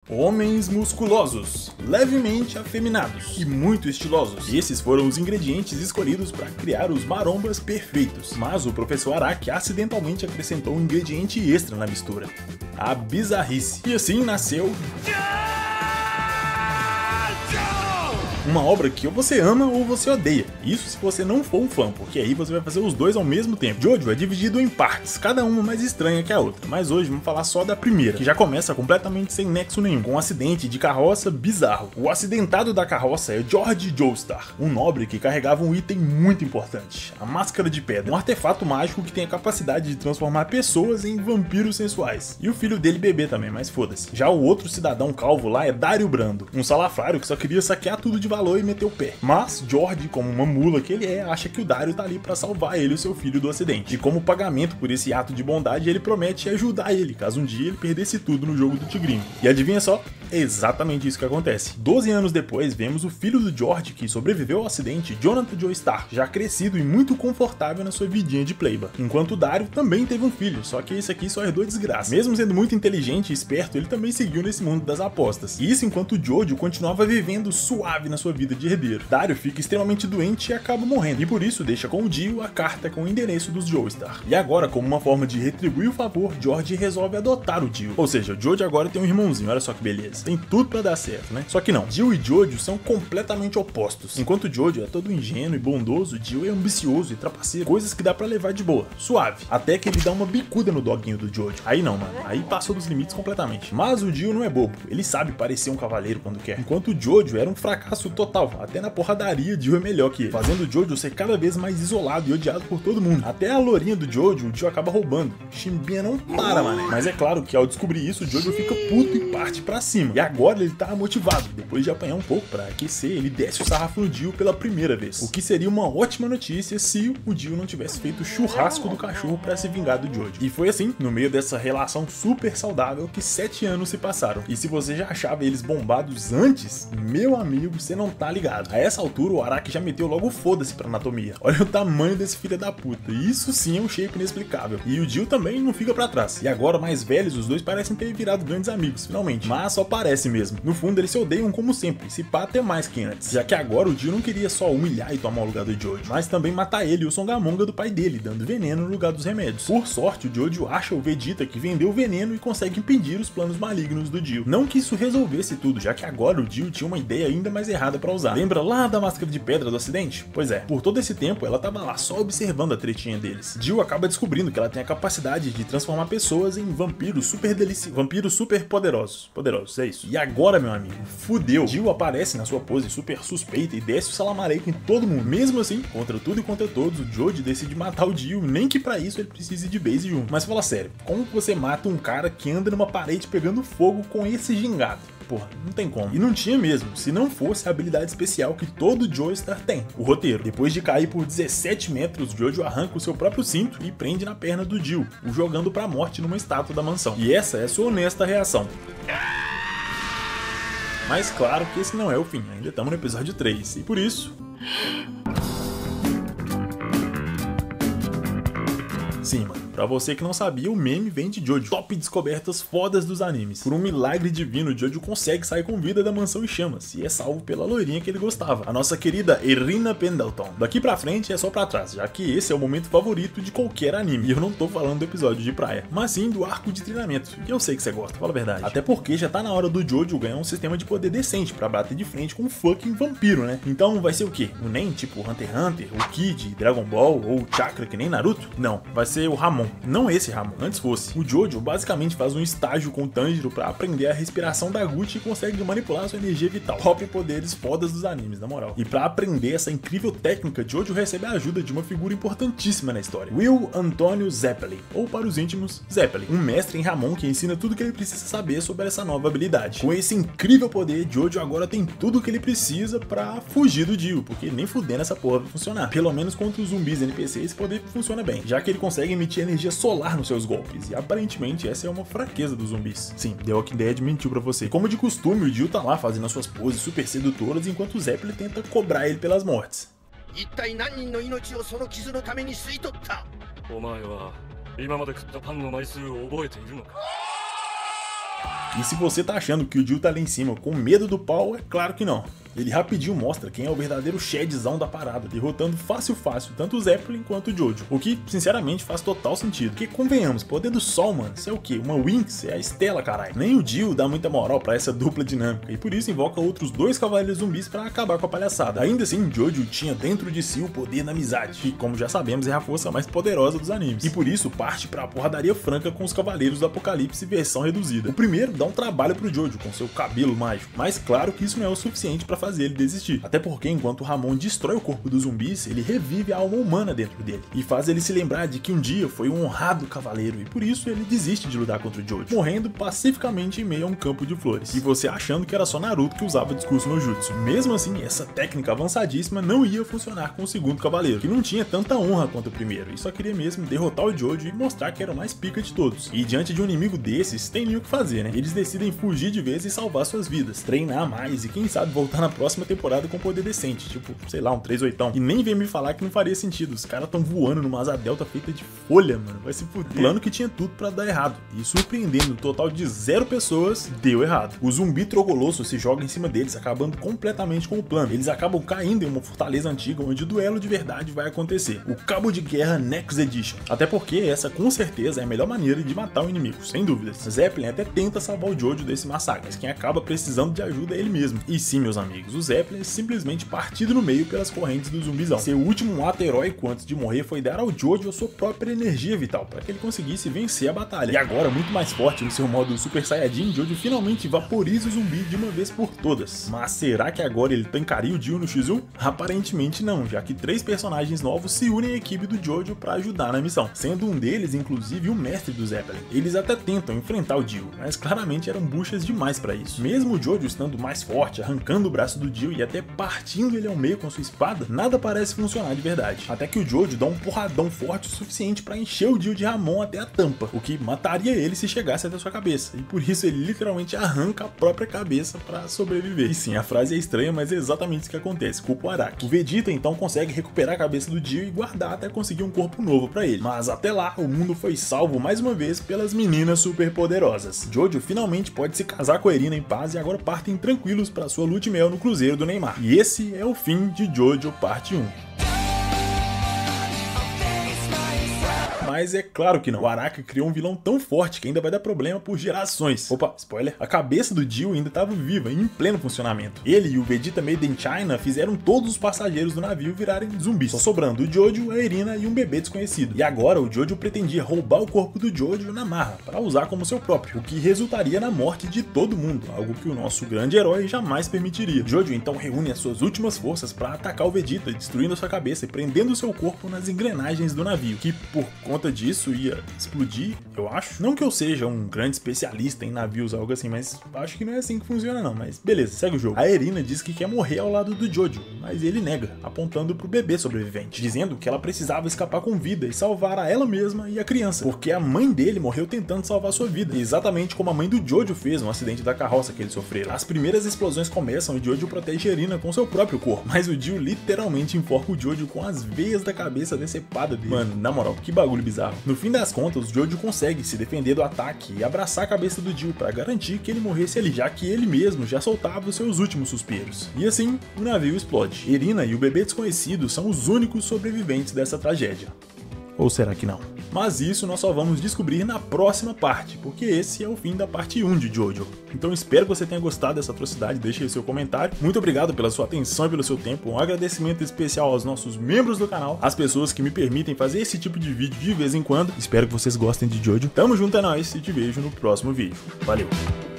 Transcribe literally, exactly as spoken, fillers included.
Homens musculosos, levemente afeminados e muito estilosos. Esses foram os ingredientes escolhidos para criar os marombas perfeitos. Mas o professor Araki acidentalmente acrescentou um ingrediente extra na mistura: a bizarrice. E assim nasceu uma obra que ou você ama ou você odeia. Isso se você não for um fã, porque aí você vai fazer os dois ao mesmo tempo. Jojo é dividido em partes, cada uma mais estranha que a outra. Mas hoje vamos falar só da primeira, que já começa completamente sem nexo nenhum, com um acidente de carroça bizarro. O acidentado da carroça é George Joestar, um nobre que carregava um item muito importante: a máscara de pedra, um artefato mágico que tem a capacidade de transformar pessoas em vampiros sensuais. E o filho dele bebê também, mas foda-se. Já o outro cidadão calvo lá é Dario Brando, um salafrário que só queria saquear tudo de valor e meteu o pé. Mas George, como uma mula que ele é, acha que o Dario tá ali pra salvar ele e o seu filho do acidente. E como pagamento por esse ato de bondade, ele promete ajudar ele, caso um dia ele perdesse tudo no jogo do tigrinho. E adivinha só? É exatamente isso que acontece. doze anos depois, vemos o filho do George, que sobreviveu ao acidente, Jonathan Joestar, já crescido e muito confortável na sua vidinha de playba. Enquanto o Dario também teve um filho, só que esse aqui só herdou desgraça. Mesmo sendo muito inteligente e esperto, ele também seguiu nesse mundo das apostas. E isso enquanto o Jojo continuava vivendo suave na sua vida de herdeiro. Dario fica extremamente doente e acaba morrendo, e por isso deixa com o Dio a carta com o endereço dos Joestar. E agora, como uma forma de retribuir o favor, George resolve adotar o Dio. Ou seja, o Jojo agora tem um irmãozinho, olha só que beleza. Tem tudo pra dar certo, né? Só que não, Dio e Jojo são completamente opostos. Enquanto o Jojo é todo ingênuo e bondoso, o Dio é ambicioso e trapaceiro, coisas que dá pra levar de boa, suave. Até que ele dá uma bicuda no doguinho do Jojo. Aí não, mano, aí passou dos limites completamente. Mas o Dio não é bobo, ele sabe parecer um cavaleiro quando quer. Enquanto o Jojo era um fracasso total, até na porradaria, Dio é melhor que ele, fazendo o Jojo ser cada vez mais isolado e odiado por todo mundo. Até a lourinha do Jojo, o Dio acaba roubando. Chimbinha não para, mané. Mas é claro que ao descobrir isso, o Jojo fica puto e parte pra cima. E agora ele tá motivado. Depois de apanhar um pouco pra aquecer, ele desce o sarrafo no Dio pela primeira vez. O que seria uma ótima notícia se o Dio não tivesse feito o churrasco do cachorro pra se vingar do Jojo. E foi assim, no meio dessa relação super saudável, que sete anos se passaram. E se você já achava eles bombados antes, meu amigo, você não tá ligado. A essa altura, o Araki já meteu logo foda-se pra anatomia. Olha o tamanho desse filho da puta. Isso sim é um shape inexplicável. E o Dio também não fica pra trás. E agora, mais velhos, os dois parecem ter virado grandes amigos, finalmente. Mas só parece mesmo. No fundo, eles se odeiam como sempre, se pá até mais que antes. Já que agora o Dio não queria só humilhar e tomar o lugar do Jojo, mas também matar ele e o Songamonga do pai dele, dando veneno no lugar dos remédios. Por sorte, o Jojo acha o Vegeta que vendeu o veneno e consegue impedir os planos malignos do Dio. Não que isso resolvesse tudo, já que agora o Dio tinha uma ideia ainda mais errada pra usar. Lembra lá da máscara de pedra do acidente? Pois é, por todo esse tempo ela tava lá só observando a tretinha deles. Dio acaba descobrindo que ela tem a capacidade de transformar pessoas em vampiros super deliciosos, vampiros super poderosos. Poderosos, é isso. E agora, meu amigo, fudeu. Dio aparece na sua pose super suspeita e desce o salamareco em todo mundo. Mesmo assim, contra tudo e contra todos, o Jojo decide matar o Dio, nem que pra isso ele precise de base junto. Mas fala sério, como que você mata um cara que anda numa parede pegando fogo com esse gingado? Porra, não tem como. E não tinha mesmo, se não fosse a habilidade especial que todo Joestar tem, o roteiro. Depois de cair por dezessete metros, Jojo arranca o seu próprio cinto e prende na perna do Dio, o jogando pra morte numa estátua da mansão. E essa é a sua honesta reação. Mas claro que esse não é o fim, ainda estamos no episódio três, e por isso... Sim, mano. Pra você que não sabia, o meme vem de Jojo. Top descobertas fodas dos animes. Por um milagre divino, Jojo consegue sair com vida da mansão em chamas e é salvo pela loirinha que ele gostava, a nossa querida Irina Pendleton. Daqui pra frente é só pra trás, já que esse é o momento favorito de qualquer anime. E eu não tô falando do episódio de praia, mas sim do arco de treinamento, que eu sei que você gosta, fala a verdade. Até porque já tá na hora do Jojo ganhar um sistema de poder decente pra bater de frente com um fucking vampiro, né? Então vai ser o quê? O Nen, tipo Hunter x Hunter, o Kid, Dragon Ball ou o Chakra que nem Naruto? Não, vai ser o Ramon. Não esse Ramon, antes fosse. O Jojo basicamente faz um estágio com o Tanjiro pra aprender a respiração da Gucci e consegue manipular sua energia vital. Top poderes fodas dos animes, na moral. E pra aprender essa incrível técnica, Jojo recebe a ajuda de uma figura importantíssima na história, Will Antônio Zeppelin, ou para os íntimos, Zeppelin, um mestre em Ramon que ensina tudo que ele precisa saber sobre essa nova habilidade. Com esse incrível poder, Jojo agora tem tudo que ele precisa pra fugir do Dio, porque nem fudendo essa porra vai funcionar. Pelo menos contra os zumbis N P C esse poder funciona bem, já que ele consegue emitir energia solar nos seus golpes, e aparentemente essa é uma fraqueza dos zumbis. Sim, The Walking Dead mentiu pra você. Como de costume, o Dio tá lá fazendo as suas poses super sedutoras, enquanto o Zeppelin tenta cobrar ele pelas mortes. E se você tá achando que o Dio tá lá em cima com medo do pau, é claro que não. Ele rapidinho mostra quem é o verdadeiro Shadzão da parada, derrotando fácil fácil tanto o Zeppelin quanto o Jojo, o que sinceramente faz total sentido, porque convenhamos, poder do sol, mano, isso é o que? Uma Winx, é a Stella, caralho. Nem o Dio dá muita moral pra essa dupla dinâmica, e por isso invoca outros dois cavaleiros zumbis pra acabar com a palhaçada. Ainda assim, Jojo tinha dentro de si o poder da amizade, que como já sabemos é a força mais poderosa dos animes, e por isso parte pra porradaria franca com os cavaleiros do Apocalipse versão reduzida. O primeiro dá um trabalho pro Jojo com seu cabelo mágico, mas claro que isso não é o suficiente pra fazer ele desistir. Até porque enquanto o Ramon destrói o corpo dos zumbis, ele revive a alma humana dentro dele e faz ele se lembrar de que um dia foi um honrado cavaleiro e por isso ele desiste de lutar contra o Jojo, morrendo pacificamente em meio a um campo de flores. E você achando que era só Naruto que usava discurso no jutsu. Mesmo assim, essa técnica avançadíssima não ia funcionar com o segundo cavaleiro, que não tinha tanta honra quanto o primeiro e só queria mesmo derrotar o Jojo e mostrar que era o mais pica de todos. E diante de um inimigo desses, tem nem o que fazer, né? Eles decidem fugir de vez e salvar suas vidas, treinar mais e quem sabe voltar na próxima temporada com poder decente, tipo, sei lá, um três oitão. E nem vem me falar que não faria sentido, os caras tão voando numa asa delta feita de folha, mano, vai se fuder. Plano que tinha tudo pra dar errado, e surpreendendo, um total de zero pessoas, deu errado. O zumbi trogoloso se joga em cima deles, acabando completamente com o plano. Eles acabam caindo em uma fortaleza antiga, onde o duelo de verdade vai acontecer, o Cabo de Guerra Next Edition. Até porque essa, com certeza, é a melhor maneira de matar o inimigo, sem dúvidas. Zeppelin até tenta salvar o Jojo desse massacre, mas quem acaba precisando de ajuda é ele mesmo. E sim, meus amigos, o Zeppelin simplesmente partido no meio pelas correntes do zumbizão. Seu último ato heróico antes de morrer foi dar ao Jojo a sua própria energia vital, para que ele conseguisse vencer a batalha. E agora, muito mais forte no seu modo Super Saiyajin, Jojo finalmente vaporiza o zumbi de uma vez por todas. Mas será que agora ele tancaria o Dio no X um? Aparentemente não, já que três personagens novos se unem à equipe do Jojo para ajudar na missão, sendo um deles inclusive o mestre do Zeppelin. Eles até tentam enfrentar o Dio, mas claramente eram buchas demais para isso. Mesmo o Jojo estando mais forte, arrancando o braço do Dio e até partindo ele ao meio com sua espada, nada parece funcionar de verdade. Até que o Jojo dá um porradão forte o suficiente para encher o Dio de Ramon até a tampa, o que mataria ele se chegasse até sua cabeça. E por isso ele literalmente arranca a própria cabeça para sobreviver. E sim, a frase é estranha, mas é exatamente isso que acontece com o Araki. O Vegeta então consegue recuperar a cabeça do Dio e guardar até conseguir um corpo novo para ele. Mas até lá, o mundo foi salvo mais uma vez pelas meninas super poderosas. Jojo finalmente pode se casar com a Erina em paz e agora partem tranquilos para sua lua de mel no cruzeiro do Neymar. E esse é o fim de Jojo parte um. Mas é claro que não. O Araki criou um vilão tão forte que ainda vai dar problema por gerações. Opa, spoiler. A cabeça do Dio ainda estava viva e em pleno funcionamento. Ele e o Vegeta Made in China fizeram todos os passageiros do navio virarem zumbis, só sobrando o Jojo, a Erina e um bebê desconhecido. E agora o Jojo pretendia roubar o corpo do Jojo na marra, para usar como seu próprio, o que resultaria na morte de todo mundo, algo que o nosso grande herói jamais permitiria. Jojo então reúne as suas últimas forças para atacar o Vegeta, destruindo sua cabeça e prendendo seu corpo nas engrenagens do navio, que por conta disso ia explodir, eu acho. Não que eu seja um grande especialista em navios ou algo assim, mas acho que não é assim que funciona não, mas beleza, segue o jogo. A Erina diz que quer morrer ao lado do Jojo, mas ele nega, apontando pro bebê sobrevivente, dizendo que ela precisava escapar com vida e salvar a ela mesma e a criança, porque a mãe dele morreu tentando salvar sua vida, exatamente como a mãe do Jojo fez no acidente da carroça que eles sofreram. As primeiras explosões começam e Jojo protege a Erina com seu próprio corpo, mas o Dio literalmente enforca o Jojo com as veias da cabeça decepada dele. Mano, na moral, que bagulho bizarro. No fim das contas, o Jojo consegue se defender do ataque e abraçar a cabeça do Dio para garantir que ele morresse ali, já que ele mesmo já soltava os seus últimos suspiros. E assim, o navio explode. Erina e o bebê desconhecido são os únicos sobreviventes dessa tragédia. Ou será que não? Mas isso nós só vamos descobrir na próxima parte, porque esse é o fim da parte um de Jojo. Então espero que você tenha gostado dessa atrocidade, deixe aí seu comentário. Muito obrigado pela sua atenção e pelo seu tempo. Um agradecimento especial aos nossos membros do canal, às pessoas que me permitem fazer esse tipo de vídeo de vez em quando. Espero que vocês gostem de Jojo. Tamo junto, é nóis, e te vejo no próximo vídeo. Valeu!